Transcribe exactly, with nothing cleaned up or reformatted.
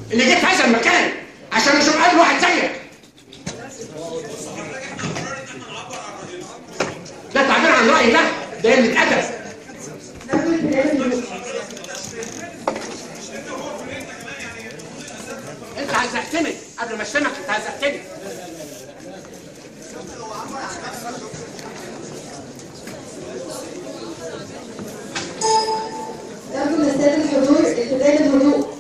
اللي جيت هذا المكان عشان اشوف قبل واحد زيك. ده تعبير عن رايي، ده ده قله ادب. انت هزقتني قبل ما اشتمك، انت هزقتني. نرجو من السادة الحضور التزام الهدوء.